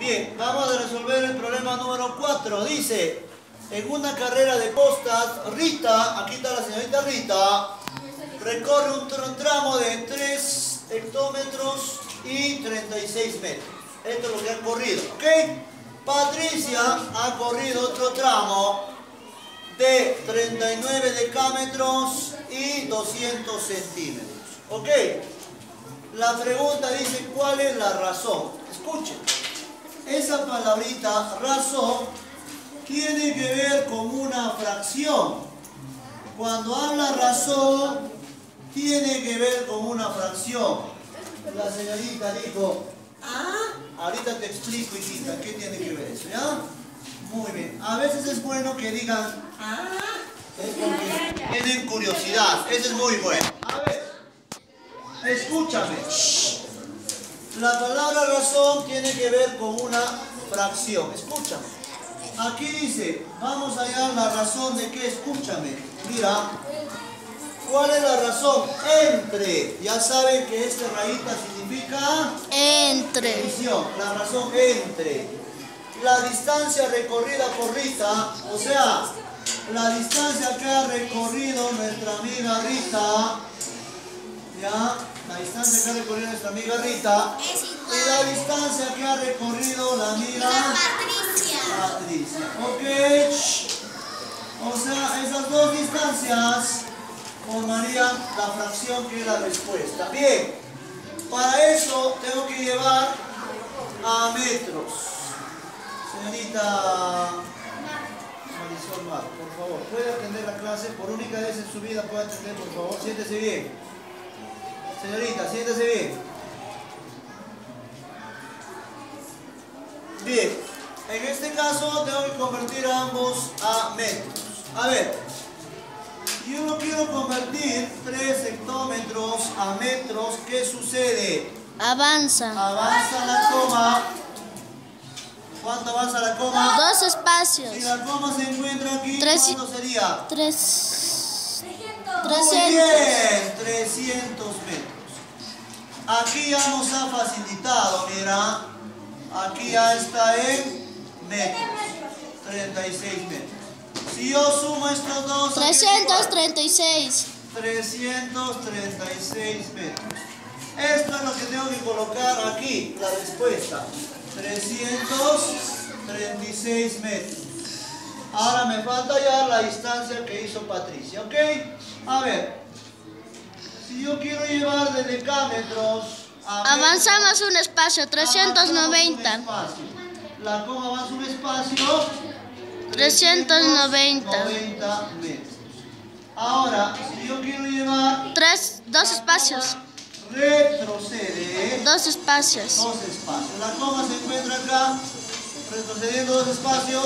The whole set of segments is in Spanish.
Bien, vamos a resolver el problema número 4. Dice, en una carrera de postas, Rita, aquí está la señorita Rita, recorre un tramo de 3 hectómetros y 36 metros. Esto es lo que han corrido, ¿ok? Patricia ha corrido otro tramo de 39 decámetros y 200 centímetros, ¿ok? La pregunta dice, ¿cuál es la razón? Escuchen, esa palabrita razón tiene que ver con una fracción. Cuando habla razón, tiene que ver con una fracción. La señorita dijo, ahorita te explico, hijita, ¿qué tiene que ver eso? ¿Ya? Muy bien. A veces es bueno que digan, es porque tienen curiosidad. Eso es muy bueno. A ver, escúchame. La palabra razón tiene que ver con una fracción. Escúchame. Aquí dice, vamos a hallar la razón de qué. Escúchame. Mira. ¿Cuál es la razón? Entre. Ya saben que esta rayita significa entre. división. La razón entre. La distancia recorrida por Rita, o sea, la distancia que ha recorrido nuestra amiga Rita, ¿ya? La distancia que ha recorrido nuestra amiga Rita y la distancia que ha recorrido la amiga Patricia. ¿Ok? O sea, esas dos distancias formarían la fracción que es la respuesta. Bien, para eso tengo que llevar a metros. Señorita Marisol Mar, por favor, ¿puede atender la clase? Por única vez en su vida puede atender, por favor. Siéntese bien. Señorita, siéntese bien. Bien, en este caso tengo que convertir a ambos a metros. A ver, yo no quiero convertir 3 hectómetros a metros. ¿Qué sucede? Avanza. Avanza la coma. ¿Cuánto avanza la coma? 2 espacios. Si la coma se encuentra aquí, ¿cuánto sería? 300. Muy bien, 300 metros. Aquí ya nos ha facilitado, mira. Aquí ya está en metros. 36 metros. Si yo sumo estos dos... 336. 336 metros. Esto es lo que tengo que colocar aquí, la respuesta. 336 metros. Ahora me falta ya la distancia que hizo Patricia, ¿ok? A ver, si yo quiero llevar de decámetros a Avanzamos un espacio, 390. La coma avanza un espacio, 390 metros. Ahora, si yo quiero llevar... 2 espacios. Retrocede 2 espacios. 2 espacios. La coma se encuentra acá, retrocediendo 2 espacios.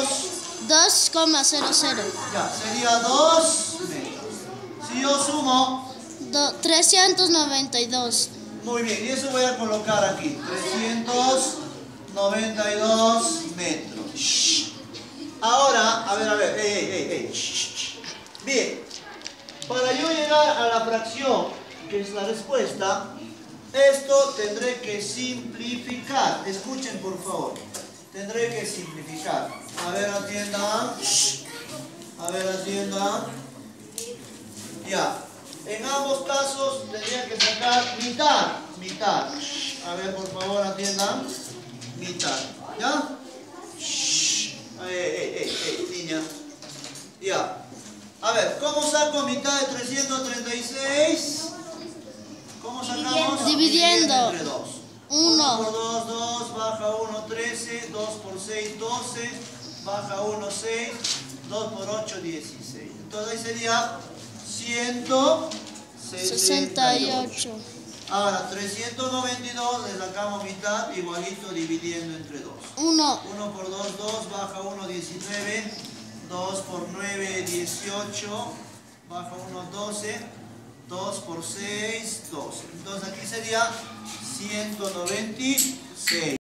2,00. Ya, sería 2 metros. Si yo sumo... 392. Muy bien, y eso voy a colocar aquí. 392 metros. Ahora, a ver. Bien, para yo llegar a la fracción, que es la respuesta, esto tendré que simplificar. Escuchen, por favor. Tendré que simplificar. A ver, atiendan. A ver, atiendan. Ya. En ambos casos tendría que sacar mitad. A ver, por favor, atiendan. Mitad. ¿Ya? Niña. Ya. A ver, ¿cómo saco mitad de 336? ¿Cómo sacamos? Dividiendo. Entre 2. 1 por 2, 2, baja 1, 13, 2 por 6, 12, baja 1, 6, 2 por 8, 16. Entonces ahí sería 168. Ahora, 392 le sacamos mitad, igualito dividiendo entre 2. 1 por 2, 2, baja 1, 19, 2 por 9, 18, baja 1, 12, 2 por 6, 12. Entonces aquí sería 196.